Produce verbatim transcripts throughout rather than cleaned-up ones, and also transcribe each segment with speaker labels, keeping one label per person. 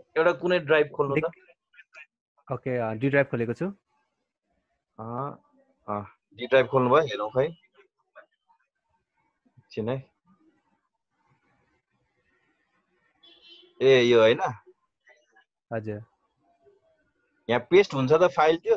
Speaker 1: एउटा कुनै ड्राइभ खोल्नु त।
Speaker 2: ओके डी ड्राइभ खोलेको छु।
Speaker 1: अँ अँ डी ड्राइभ खोल्नु भयो हेरौँ खै एकछिन है। ए यो होइन
Speaker 2: हजुर
Speaker 1: यहाँ पेस्ट हुन्छ त फाइल त्यो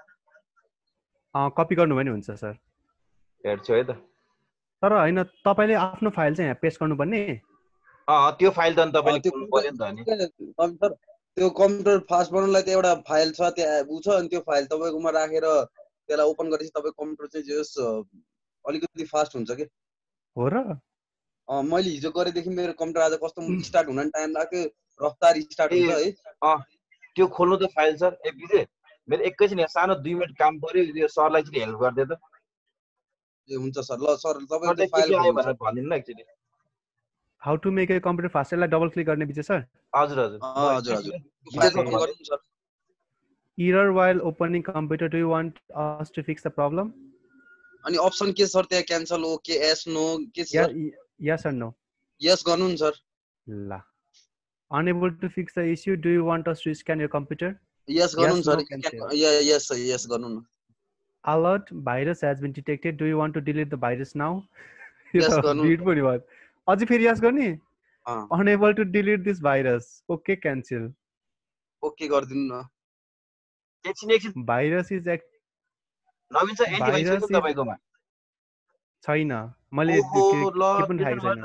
Speaker 2: कपी गर्नु भने हुन्छ सर।
Speaker 1: हेर्छु है त।
Speaker 3: तर हैन तपाईले आफ्नो फाइल चाहिँ यहाँ पेस्ट गर्नुपर्ने।
Speaker 1: अँ त्यो फाइल त तपाईले खोल्नु पर्यो नि त नि।
Speaker 4: कम्प्युटर त्यो कम्प्युटर फास्ट बनाउनलाई त एउटा फाइल छ त्यहाँ उ छ अनि त्यो फाइल तपाईकोमा राखेर त्यसलाई ओपन गरेपछि तपाईको कम्प्युटर चाहिँ जस अलिकति फास्ट हुन्छ के।
Speaker 3: हो र?
Speaker 4: अ मैले हिजो गरेदेखि मेरो कम्प्युटर आज कस्तो स्टार्ट हुन टाइम लाग्यो रफ्तार स्टार्ट हुन्छ है।
Speaker 1: अ त्यो खोल्नु त फाइल सर ए बिजे मेरो एकैछिन यहाँ सानो दुई मिनेट काम पर्यो यो सरलाई चाहिँ हेल्प गर्दै त।
Speaker 4: ए हुन्छ सर ल सर तपाईको त्यो फाइल
Speaker 1: आयो भनेर भनिदिनु न एकचोटी।
Speaker 3: How to make a computer fast यसलाई डबल क्लिक गर्ने बिचे सर?
Speaker 1: हजुर हजुर
Speaker 4: हजुर हजुर फाइल ओपन गर्नु sir.
Speaker 3: Error while opening computer, do you want us to fix the problem?
Speaker 4: अनि अप्सन के सर त्यहाँ क्यान्सल ओके एस नो के छ sir?
Speaker 3: Yes or no?
Speaker 4: Yes गर्नु नि सर।
Speaker 3: ल unable to fix the issue, do you want us to scan your computer?
Speaker 4: यस गर्नु नि सर। यस यस गर्नु न।
Speaker 3: Alert, virus has been detected, do you want to delete the virus now?
Speaker 4: यस गर्नु।
Speaker 3: Beet पनि भयो। अझै फेरि यस गर्ने? Unable to delete this virus. Okay, cancel.
Speaker 4: Okay गर्दिनु न।
Speaker 1: एकछिन एकछिन
Speaker 3: भाइरस इज एक
Speaker 1: नवीन सर एन्टिभाइरस छ तपाईकोमा?
Speaker 3: छैन मैले के पनि थाहा छैन।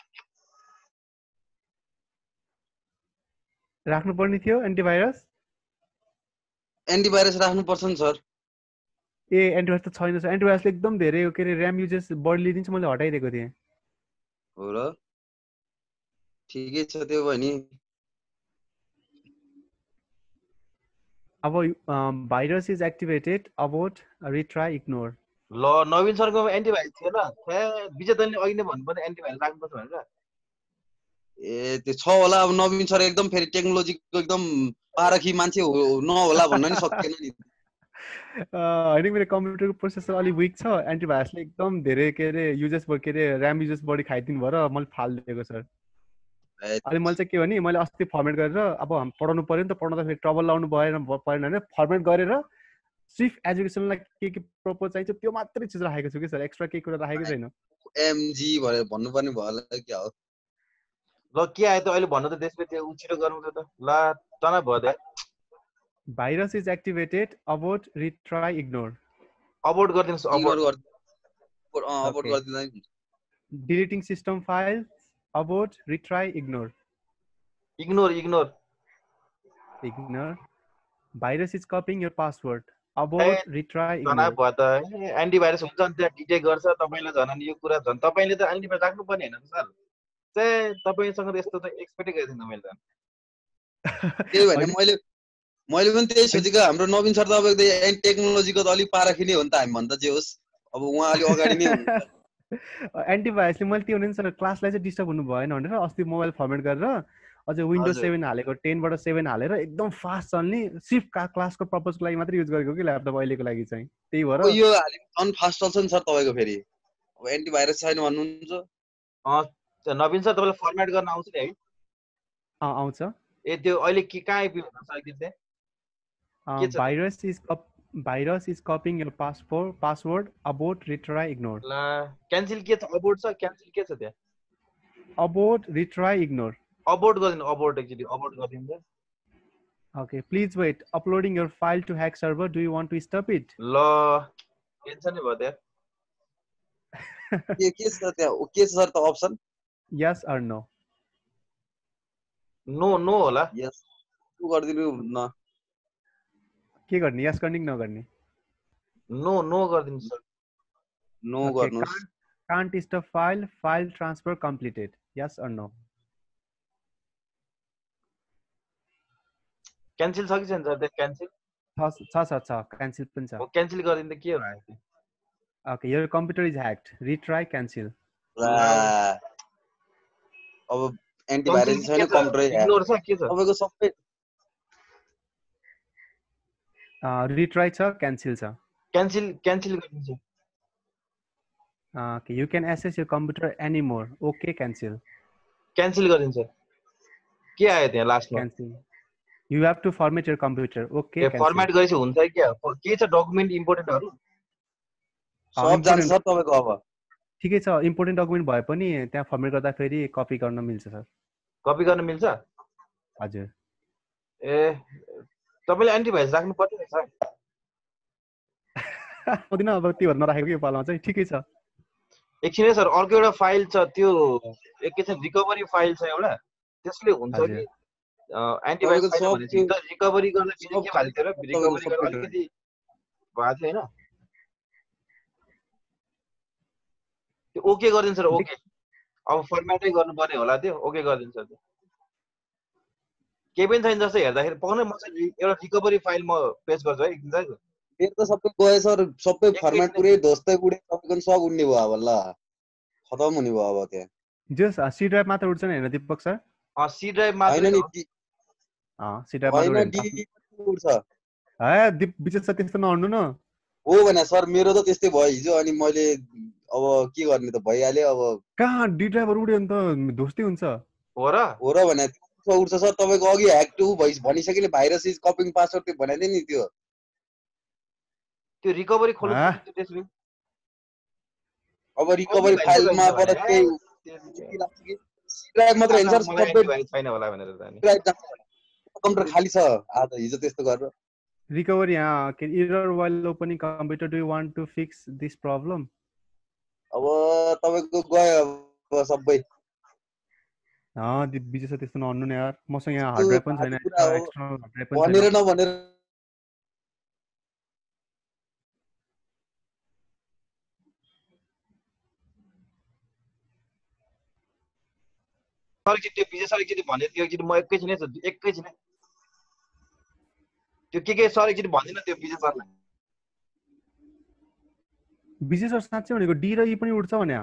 Speaker 3: राख्नु पर्ने थियो एन्टिभाइरस?
Speaker 4: एन्टिभाइरस राख्नु पर्छ नि सर।
Speaker 3: ए एन्टिभाइरस त छैन सर। एन्टिभाइरसले एकदम धेरै के रे र्याम युजेस बढी लिदिन्छ मैले हटाइदिएको थिएँ।
Speaker 4: हो र? ठिकै छ त्यो भयो नि।
Speaker 3: अब virus is activated abort retry ignore.
Speaker 1: ल नवीन सरको एन्टिभाइरस थिएन ए विजेतले अघि नै भन्नु पर्ने एन्टिभाइरस राख्नुपर्छ भनेर।
Speaker 4: ए त्यो छ होला अब नवीन सर एकदम फेरि टेक्नोलोजीको एकदम पारखी मान्छे नहोला भन्न नि सकिएन नि।
Speaker 3: हैन मेरो कम्प्युटरको प्रोसेसर अलि विक छ एन्टिभाइरसले एकदम धेरै के रे युजेस के रे र्याम युजेस बढी खाइदिनु भएर मैले फालिदिएको सर। अनि मैले चाहिँ के भने मैले अस्ति फर्मेट गरेर अब हामी पढाउनु पर्यो नि त पढ्दा फेरि ट्रबल लाउनु भएन परेन हैन फर्मेट गरेर सिर्फ एजुकेसनलाई के के प्रपोज चाहिन्छ त्यो मात्रै चीज राखेको छु कि सर एक्स्ट्रा केही कुरा राखेको छैन।
Speaker 4: एमजी भनेर भन्नुपर्ने भयो होला के हो।
Speaker 1: ल के आयो त अहिले भन्नु त त्यसपछि त्यो उछिटो गरौँ त ल तना भयो त।
Speaker 3: Virus is activated abort retry ignore.
Speaker 1: Abort गर्दिनुस् अबाउट
Speaker 4: अ अबाउट गर्दिनु नि।
Speaker 3: Deleting system file abort retry ignore.
Speaker 1: Ignore ignore
Speaker 3: ignore virus is copying your password abort retry ignore.
Speaker 1: तना भयो त एन्टिभाइरस हुन्छ नि त्यो डिटेक्ट गर्छ तपाईले झन् यो कुरा झन् तपाईले त एन्टिभाइरस राख्नु पर्ने हैन सर। चाहिँ तपाईसँग यस्तो त एक्सपेक्ट गरेथिन मैले त।
Speaker 4: त्यही भने मैले मैले पनि त्यही सोचेको हाम्रो नवीन सर तपाईको त टेक्नोलोजीको त अलि पारखी नै हो नि त हामी भन्दा जे होस् अब उहाँ अलि अगाडि नै हुनुहुन्छ।
Speaker 3: एन्टिभाइरसले मैले त्यो भने सर क्लासलाई चाहिँ डिस्टर्ब हुनु भएन भनेर अस्ति मोबाइल फर्मेट गरेर अझै विन्डोज सेभेन हालेको टेन बाट सेभेन हालेर एकदम फास्ट चल्ने सिर्फ क्लासको पर्पजको लागि मात्रै युज गरेको कि ल्यापटप अहिलेको लागि चाहिँ त्यही भएर
Speaker 4: यो हाले अन फास्ट चल्छ नि सर तपाईको फेरि अब एन्टिभाइरस छैन भन्नुहुन्छ।
Speaker 1: अ नवीन सर तपाईलाई फर्मेट गर्न आउँछ नि है?
Speaker 3: अ आउँछ।
Speaker 1: ए त्यो अहिले के कहाँ आइपुग्यो सकिन्छ चाहिँ?
Speaker 3: Virus is virus is copying your password password abort retry ignore.
Speaker 1: ल क्यान्सल के छ अबाउट छ क्यान्सल के छ त्यहाँ?
Speaker 3: Abort retry ignore.
Speaker 1: अबाउट गरिदिनु अबाउट एक्चुअली अबाउट गरिदिनु त।
Speaker 3: Okay, please wait. Uploading your file to hack server. Do you want to stop it?
Speaker 1: ल टेन्सन नै भयो त्यहाँ।
Speaker 4: के के छ त्यहाँ के छ सर त option?
Speaker 3: Yes or no?
Speaker 1: No no होला।
Speaker 4: यस उ गर्दिनु न।
Speaker 3: के गर्ने? यस गर्ने कि नगर्ने?
Speaker 1: नो नो गरिदिनु सर।
Speaker 4: नो गर्नुस्।
Speaker 3: Can't stop file. File transfer completed. Yes or no?
Speaker 1: Cancel छ कि छैन सर त्यो क्यान्सल?
Speaker 3: छ छ छ क्यान्सल पनि छ।
Speaker 1: ओ क्यान्सल गरिदिनु त के हो आयो?
Speaker 3: Okay, your computer is hacked. Retry cancel.
Speaker 4: अब एन्टिभाइरस छैन कम्प्युटर
Speaker 1: इग्नोर छ के छ?
Speaker 4: तपाईको सबै
Speaker 3: अ रिट्राई छ क्यान्सल छ।
Speaker 1: क्यान्सल क्यान्सल गरिदिन्छ।
Speaker 3: Okay, you can access your computer anymore. Okay, cancel.
Speaker 1: Cancel गरिदिन्छ। के आयो त्यहाँ लास्टमा?
Speaker 3: Cancel. You have to format your computer. Okay, cancel.
Speaker 1: Format गरेपछि हुन्छ कि क्या के छ डकुमेन्ट इम्पोर्टेन्टहरु
Speaker 4: सब जान्छ सर तपाईको अब
Speaker 3: ठिकै छ इम्पोर्टेन्ट डकुमेन्ट भए पनि त्यहाँ फर्मेट गर्दा फेरि कपी गर्न मिल्छ सर
Speaker 1: कपी गर्न मिल्छ
Speaker 3: हजुर
Speaker 1: ए तपाईले एन्टिभाइरस राख्नु पर्छ सर
Speaker 3: पदिन अब त्यो भन्न राखेको यो पालमा चाहिँ ठिकै छ
Speaker 1: एकछिन सर अर्को एउटा फाइल छ त्यो एकैछिन रिकभरी फाइल छ एउटा त्यसले हुन्छ कि एन्टिभाइरस फाइल भनेपछि त रिकभरी गर्न बिजे के फाइल थियो र रिकभरी गर्न अलिकति भएको थियो हैन त्यो ओके गरिदिन्छ सर ओके अब फर्मेटै गर्नुपर्ने होला त्यो ओके गरिदिन्छ त्यो के पनि छैन जस्तो हेर्दाखेरि पक्कै म चाहिँ एउटा रिकभरी फाइल म पेस्ट गर्छु है एकदिन चाहिँ
Speaker 4: मेरो त सबै गयो सर सबै फर्मेट पुरै ध्वस्तै उडे तपाईको सब उड्ने भयो अब ल खतम हुने भयो अब त्यहाँ
Speaker 3: जस सी ड्राइभ मात्र उड्छ नि हैन दीपक सर
Speaker 1: अ सी ड्राइभ मात्र
Speaker 4: हैन नि
Speaker 3: अ सी ड्राइभ मात्र
Speaker 4: हैन डी उड्छ
Speaker 3: हे दीप विशेष त्यस्तो नहुनु न
Speaker 4: हो भने सर मेरो त त्यस्तै भयो हिजो अनि मैले अब के गर्ने त भइहाल्यो अब
Speaker 3: कहाँ डी ड्राइभर उड्यो नि त ध्वस्तै हुन्छ
Speaker 1: हो र
Speaker 4: हो र भने उड्छ सर तपाईको अघि ह्याक टु भइस भनिसकेले भाइरस इज कपिङ पासवर्ड त्यो भनेथे नि त्यो
Speaker 1: त्यो रिकभरी खोल्नु पर्छ त्यसले
Speaker 4: अब रिकभरी फाइलमा बाट केही लाग्छ कि ड्राइभ मात्र हैन सर सबै
Speaker 1: छैन होला भनेर त नि
Speaker 4: ड्राइभ कम्प्युटर खाली छ आज हिजो त्यस्तो गरेर
Speaker 3: रिकभरी यहाँ के error while opening computer do you want to fix this problem
Speaker 4: अब तपाईको गयो अब सबै
Speaker 3: अ विजय सर त्यस्तो नहुनु नि यार मसँग यहाँ हार्ड ड्राइभ पनि छैन एक्सटर्नल हार्ड ड्राइभ पनि
Speaker 4: भनेर नभनेर
Speaker 1: सर के त्यो विजय सर एकचोटि भने त्यो एकचोटि म एकैछिनै एकैछिनै त्यो के के सर एकचोटि भन्दिन त्यो विजय सरलाई
Speaker 3: विजय सर साँच्चै भनेको डी र ई पनि उड्छ भने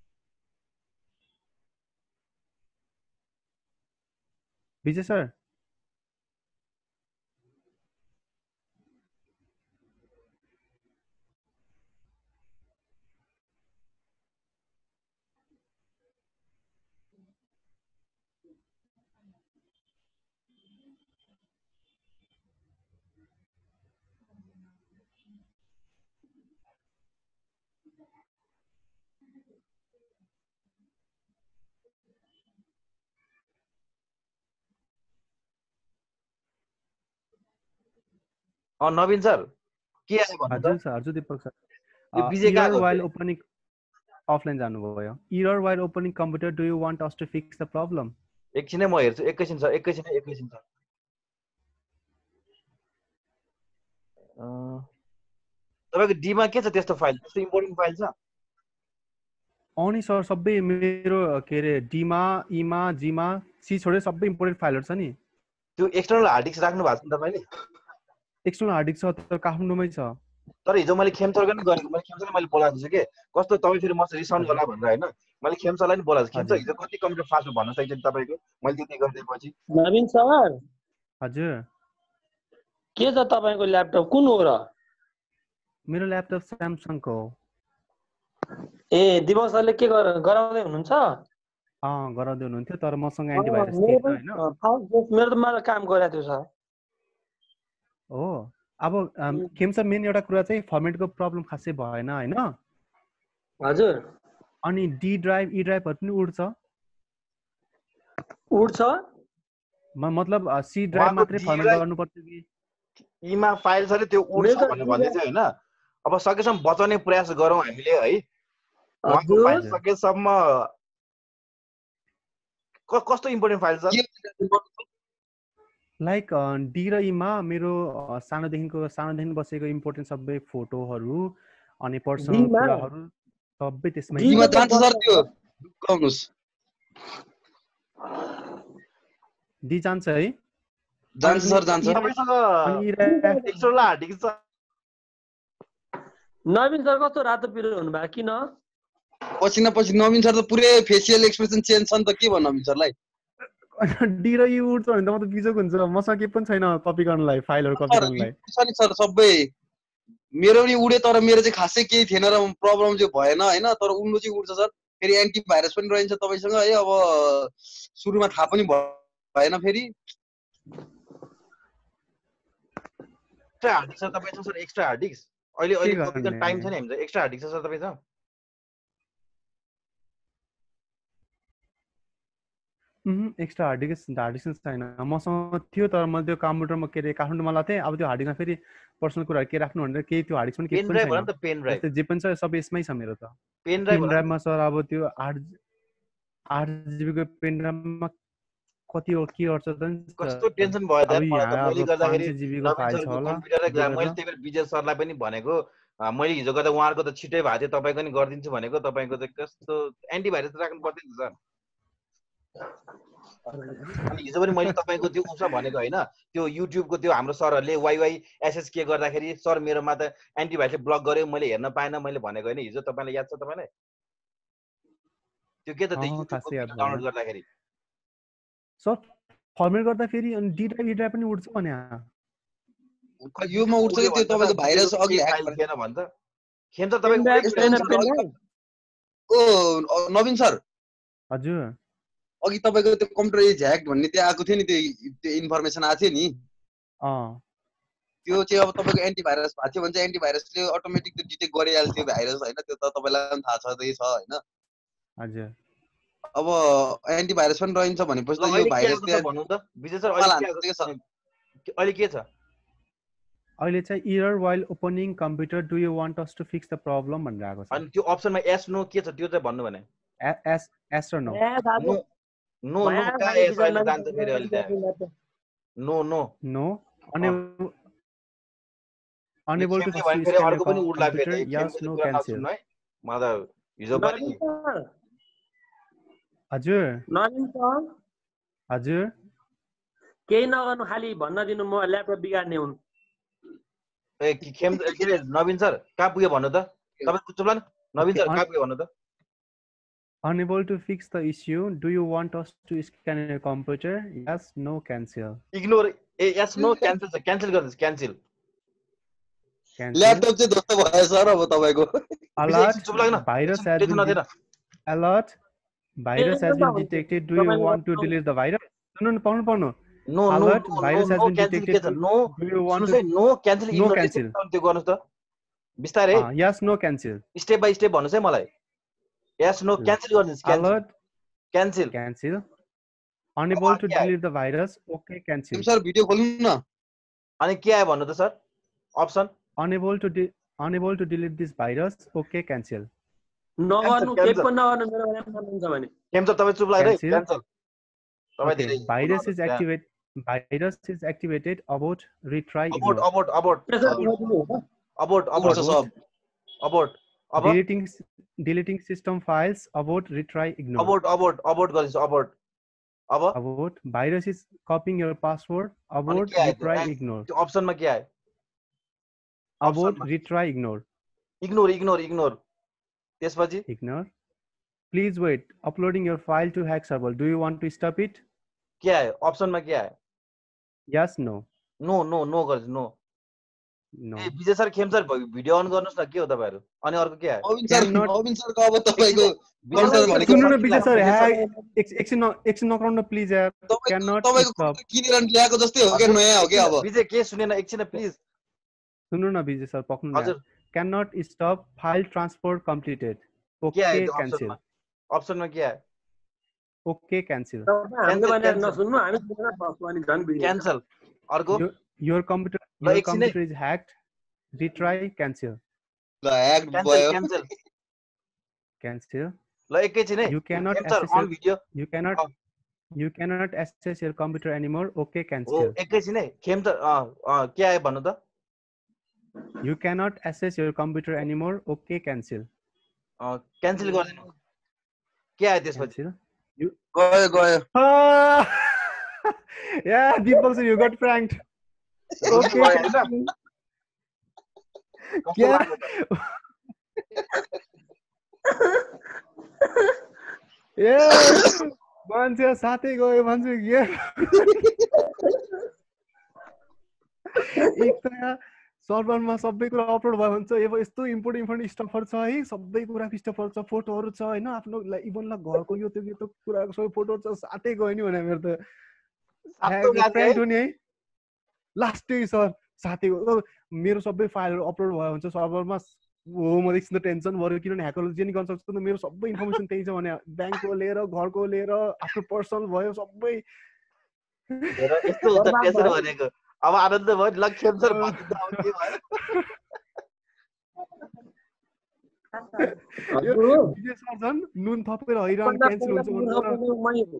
Speaker 3: विजय सर
Speaker 1: अ नवीन सर के आयो भन्नु
Speaker 3: हजुर सर हजुर दीपक सर
Speaker 1: यो विजय का
Speaker 3: एरर व्हाइल ओपनिङ अफलाइन जानुभयो error while opening computer do you want us to fix the problem
Speaker 1: एकछिनै म हेर्छु एकैछिन सर एकैछिन एकैछिन सर तपाईको डी मा के छ त्यस्तो फाइल त्यस्तो इम्पोर्टेन्ट फाइल छ
Speaker 3: अनि सर सबै मेरो के रे डी मा ई मा जी मा सी छोडे सबै इम्पोर्टेन्ट फाइलहरु छ नि
Speaker 1: त्यो एक्सटर्नल हार्ड डिस्क राख्नु भएको छ तपाईले
Speaker 3: एक्सटर्नल हार्ड डिस्क छ तर काठमाडौँमै छ
Speaker 1: तर हिजो मैले खेमसरको नि गरेको मैले खेमसरलाई मैले बोलाएको छु के कस्तो तपाईँ फेरि मसँग रिसाउनु होला भनेर हैन मैले खेमसरलाई नि बोलाएको छु खेमसर हिजो कति कम्प्युटर फास्ट भन्नु सक्छ तपाईको मैले त्यति गरिदिएपछि
Speaker 5: नवीन सर
Speaker 3: हजुर
Speaker 5: के छ तपाईको ल्यापटप कुन हो र
Speaker 3: मेरो ल्यापटप स्यामसङको हो
Speaker 5: ए दिवस सरले के गराउँदै हुनुहुन्छ
Speaker 3: अ गराउँदै हुनुहुन्थ्यो तर मसँग एन्टिभाइरस थिएन हैन
Speaker 5: मेरो त मलाई काम गरेको थियो सर
Speaker 3: हो अब खेमसर मेन एउटा कुरा चाहिँ फर्मेटको प्रब्लम खासै भएन हैन
Speaker 5: हजुर
Speaker 3: अनि डी ड्राइभ ई ड्राइभहरु पनि उड्छ
Speaker 5: उड्छ
Speaker 3: मतलब सी ड्राइभ मात्रै फर्मेट गर्नुपर्छ कि
Speaker 1: ईमा फाइल छ त्यो उड्छ भन्ने भन्दै चाहिँ हैन अब सकेसम्म बचाउने प्रयास गरौँ हामीले है उहाँको फाइल सकेसम्म कस्तो इम्पोर्टेन्ट फाइल छ
Speaker 3: लाइक डी र ईमा मेरो सानोदेखिको सानोदेखि बसेको इम्पोर्टेन्ट सबै फोटोहरू अनि पर्सनल कुराहरू सबै त्यसमै
Speaker 4: ईमा जान्छ सर त्यो दुकाउनुस्
Speaker 3: डी जान्छ है
Speaker 4: जान्छ सर जान्छ
Speaker 3: अनि
Speaker 1: एक्स्ट्रा हार्ड डिस्क छ
Speaker 5: नवीन सर कस्तो रातो पिरो हुनुभयो किन
Speaker 4: पछि न पछि नवीन सर त पुरै फेसियल एक्सप्रेसन चेन्ज छ नि त के भन्नु नवीन सरलाई
Speaker 3: डी र ई उड्छ भने त म त बिजोक हुन्छ मसँग के पनि छैन कपी गर्नलाई फाइलहरु कपी गर्नलाई
Speaker 4: सर सर सबै मेरो नि उडे तर मेरो चाहिँ खासै केही थिएन र प्रब्लम चाहिँ भएन हैन तर उड्नु चाहिँ उड्छ सर फेरि एन्टिभाइरस पनि रहन्छ तपाईसँग है अब सुरुमा थाहा पनि भएन फेरि
Speaker 1: एक्स्ट्रा हार्ड डिस्क छ तपाईसँग सर एक्स्ट्रा हार्ड डिस्क अहिले अहिले कपीको टाइम छ नि हामीसँग एक्स्ट्रा हार्ड डिस्क छ सर तपाईसँग
Speaker 3: extra hard disk hard disk छैन मसँग थियो तर मैले त्यो कम्प्युटरमा के रे काठमाडौँमा लाथेँ अब त्यो हार्ड डिस्कमा फेरि पर्सनल कुराहरू के राख्नु भनेर केही त्यो हार्ड डिस्क पनि केही पनि छैन
Speaker 1: पेन ड्राइभ
Speaker 3: जे पनि छ सब यसमै छ मेरो त
Speaker 1: पेन ड्राइभ
Speaker 3: ड्राइभमा सर अब त्यो आठ आठ जिबीको पेन ड्राइभमा कति हो के गर्छ त
Speaker 1: कस्तो टेन्सन भयो त मैले गर्दाखेरि
Speaker 3: जिबीको फाइल छ होला
Speaker 1: कम्प्युटर मैले त्यही भएर विजय सरलाई पनि भनेको मैले हिजो गर्दा उहाँहरुको त छिटै भएको थियो तपाईको नि गर्दिन्छु भनेको तपाईको चाहिँ कस्तो एन्टिभाइरस राख्नु पर्दैन सर अनि हिजो पनि मैले तपाईको त्यो उसा भनेको हैन त्यो युट्युबको त्यो हाम्रो सरहरुले वाइवाई एसएस के गर्दाखेरि सर मेरोमा त एन्टिभाइरसले ब्लक गर्यो मैले हेर्न पाएन मैले भनेको हैन हिजो तपाईलाई याद छ तपाईलाई त्यो के त त्यो युट्युबको डाउनलोड गर्दाखेरि
Speaker 3: सर फर्मेट गर्दा फेरि अनि डी ड्राइभ ड्राइभ पनि उड्छ भने
Speaker 4: योमा उड्छ कि त्यो तपाईको भाइरस अघि ह्याक
Speaker 1: भएन भन्छ खेम त तपाईको
Speaker 4: ओ नवीन सर
Speaker 3: हजुर
Speaker 4: अघि तपाईको त्यो कम्प्युटर इज ह्याक भन्ने त्यो आएको थियो नि त्यो त्यो इन्फर्मेसन आएको थियो नि
Speaker 3: अ
Speaker 4: त्यो चाहिँ अब तपाईको एन्टिभाइरस भएको थियो भने चाहिँ एन्टिभाइरसले अटोमेटिक त्यो डिटेक्ट गरिहाल्थ्यो भाइरस हैन त्यो त तपाईलाई पनि थाहा छदै छ हैन
Speaker 3: हजुर
Speaker 4: अब एन्टिभाइरस पनि रहन्छ भनेपछि त यो भाइरस
Speaker 1: चाहिँ भन्नु त विजय सर अहिले के छ अहिले के छ
Speaker 3: अहिले चाहिँ error while opening computer do you want us to fix the problem भनेर आएको छ
Speaker 1: अनि त्यो अप्सनमा एस नो के छ त्यो चाहिँ भन्नु भने
Speaker 3: एस एस र नो
Speaker 1: नो नो नो का एस अहिले जान्छ फेरि अहिले त्यहाँ नो नो
Speaker 3: नो अनि अनेबल टु
Speaker 1: फेरि अर्को पनि उड्ला फेरि
Speaker 3: यस नो क्यान्सल
Speaker 1: है मतलब हिजो पनि
Speaker 3: हजुर
Speaker 5: नवीन सर
Speaker 3: हजुर
Speaker 5: केही नगर्नु खाली भन्न दिनु म ल्यापटप बिगार्ने हुन्
Speaker 1: ए खेम के रे नवीन सर कहाँ पुग्यो भन्नु त तपाई चुप लाग्नु नवीन सर कहाँ पुग्यो भन्नु त
Speaker 3: unable to fix the issue do you want us to scan your computer yes no cancel
Speaker 1: ignore ए yes no cancel छ क्यान्सल गर्दिस क्यान्सल
Speaker 4: ल्यापटप चाहिँ दोस्त भयो सर अब तपाईको
Speaker 3: alert
Speaker 1: चुप लाग्नु
Speaker 3: virus has been alert virus has been detected do you want to delete the virus no no पढ्नु पढ्नु
Speaker 1: no no
Speaker 3: alert virus has been detected
Speaker 1: no
Speaker 3: do you want
Speaker 1: to no cancel
Speaker 3: no cancel
Speaker 1: त्यो गर्नुस् त बिस्तारै
Speaker 3: yes no cancel
Speaker 1: step by step भन्नुस् है मलाई yes no cancel गर्दिस
Speaker 3: alert
Speaker 1: cancel
Speaker 3: cancel unable to delete the virus okay cancel
Speaker 4: sir video खोल्नु न
Speaker 1: अनि के आयो भन्नु त sir option
Speaker 3: unable to unable to delete this virus okay cancel
Speaker 5: नगर्नु केही पनि नगर्नु मेरो नाम भन्नुहुन्छ भने
Speaker 1: केम त तपाई चुप लाग्दै क्यान्सल तपाई धेरै
Speaker 3: virus is activate virus is activated about retry
Speaker 1: abort abort abort abort abort abort abort
Speaker 3: deleting deleting system files about retry ignore
Speaker 1: abort abort abort गरिस abort अब
Speaker 3: about virus is copying your password about retry ignore
Speaker 1: त्यो अप्सनमा के आयो
Speaker 3: about retry ignore
Speaker 1: ignore ignore ignore त्यसपछि
Speaker 3: ignore please wait uploading your file to hack server do you want to stop it
Speaker 1: के आयो अप्सनमा के आयो
Speaker 3: yes no
Speaker 1: no no no गरिस no
Speaker 3: no
Speaker 1: ए Vijay sir Khem sir video on गर्नुस् न के हो तपाईहरु अनि अर्को के आयो
Speaker 4: नवीन सर नवीन सरको अब तपाईको कन्सर भनेको
Speaker 3: सुन्नु न विजय सर एकछिन एकछिन नगर्नु प्लिज यार क्यान नट
Speaker 4: तपाईको किनेर ल्याएको जस्तै हो के नयाँ हो के अब
Speaker 1: विजय के सुनेन एकछिन प्लिज
Speaker 3: सुन्नु न विजय सर पक्नु न can not stop file transfer completed okay cancel
Speaker 1: अप्सनमा के आयो
Speaker 3: ओके क्यान्सल
Speaker 5: हामीले भने नसुन्नु हामी सुनेर बस्नु अनि झन् भिडियो
Speaker 1: क्यान्सल अर्को
Speaker 3: your computer your computer is hacked retry cancel
Speaker 4: ल ह्याक भयो
Speaker 1: क्यान्सल
Speaker 3: cancel
Speaker 1: ल एकैछिन है
Speaker 3: you cannot access
Speaker 1: on video
Speaker 3: you cannot you cannot access your computer anymore okay cancel
Speaker 1: ओ एकैछिन है खेम त अ के आयो भन्नु त
Speaker 3: you cannot access your computer anymore okay cancel
Speaker 1: अ क्यान्सल गर्दिनु के आयो त्यसपछि
Speaker 3: you
Speaker 4: गयो गयो
Speaker 3: yeah Deepak sir you got pranked okay क्या ए मान्छे साथै गयो भन्छु के एक त सर्भरमा सबै कुरा अपलोड भयो भन्छ अब यस्तो इम्पोर्टेन्ट इम्पोर्टेन्ट स्टफहरु छ है सबै कुरा स्टफहरु छ फोटोहरु छ हैन आफ्नो इभन ल घरको यो त्यो त्यो कुराको सबै फोटोहरु छ साथै गयो नि भने मेरो त साथै गयो नि है लास्ट डे सर साथीको मेरो सबै फाइलहरू अपलोड भयो हुन्छ सर्भरमा। हो म एकछिन टेन्सन भयो किनभने ह्याकरले जे नि गर्न सक्छ नि मेरो सबै इन्फर्मेसन त्यही छ भने ब्याङ्कको लिएर घरको लिएर आफ्नो पर्सनल भयो सबै।
Speaker 1: यस्तो हुन्छ टेन्सन भनेको अब आनन्द भयो लक्ष्यम सर बन्द आउने भयो।
Speaker 3: विजय सर झन् नुन थपेर हैरान क्यान्सल हुन्छ भन्नु।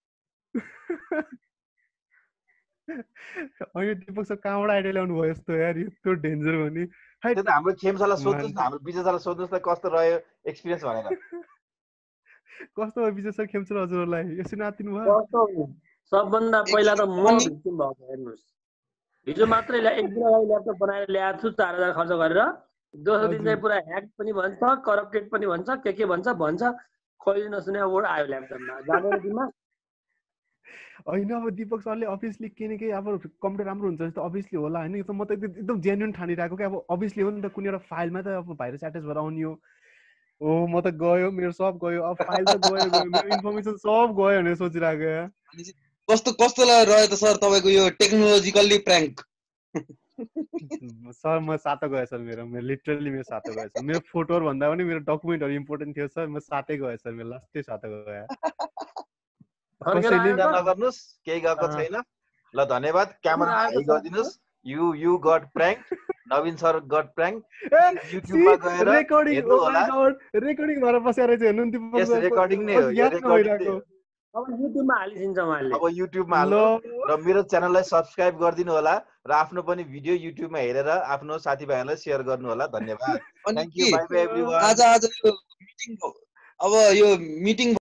Speaker 3: अनि दिपक सर कहाँबाट आइडिया ल्याउनु भयो यस्तो यार यस्तो डेन्जर हो नि।
Speaker 1: त्यो त हाम्रो खेमसालाई सोध्नुहोस् न हाम्रो विजयसालाई सोध्नुहोस् न कस्तो रह्यो एक्सपिरियन्स भनेर।
Speaker 3: कस्तो भयो विजय सर खेमसर हजुरहरूलाई यसो नातिनु भयो?
Speaker 5: सबभन्दा पहिला त म भिक्टिम भएको हेर्नुहोस्। हिजो मात्रै एक दिन अगाडि ल्यापटप बनाएर ल्याएको छु चार हजार खर्च गरेर। दोस्रो दिन चाहिँ पुरा ह्याक पनि भन्छ करप्टेड पनि भन्छ के के भन्छ भन्छ कहिले नसुने वर्ड आयो ल्यापटपमा जाँदैन दिनमा।
Speaker 3: होइन अब दिपक सरले अभियसली केही न केही अब कम्प्युटर राम्रो हुन्छ जस्तो अभियसली होला होइन। म त एकदम जेन्युन ठानिरहेको क्या अब अभियसली हो नि त कुनै एउटा फाइलमा त अब भाइरस एट्याच भएर आउने हो। ओ म त गयो मेरो सब गयो अब फाइल त गयो गयो मेरो इन्फर्मेसन सब गयो भनेर सोचिरहेको।
Speaker 4: कस्तो कस्तो रह्यो त सर तपाईँको यो टेक्नोलोजिकल्ली प्र्याङ्क?
Speaker 3: सर म सातो गएँ सर मेरो मेरो लिटरली मेरो सातो गएँ सर। मेरो फोटोहरू भन्दा पनि मेरो डकुमेन्टहरू इम्पोर्टेन्ट थियो सर। म सातै गएँ सर मेरो लास्टै सातो गएँ।
Speaker 1: चिन्ता नगर्नुहोस् केही गएको छैन। ल धन्यवाद क्यामेरा हाई गरिदिनुहोस्। You you got prank Naveen sir got prank. युट्युबमा गएर हेर्नु होला।
Speaker 3: रेकर्डिङ भएर बसेर चाहिँ हेर्नु नि दिपक
Speaker 1: यस रेकर्डिङ नै हो यो रेकर्डिङ।
Speaker 5: अब युट्युबमा हालिदिन्छ उहाँले।
Speaker 1: अब युट्युबमा हाल्नु र मेरो च्यानललाई सब्स्क्राइब गरिदिनु होला र आफ्नो पनि भिडियो युट्युबमा हेरेर आफ्नो साथीभाइहरूलाई सेयर गर्नु होला। धन्यवाद। Thank you bye bye everyone.
Speaker 4: आज आज यो मिटिङ अब यो मिटिङ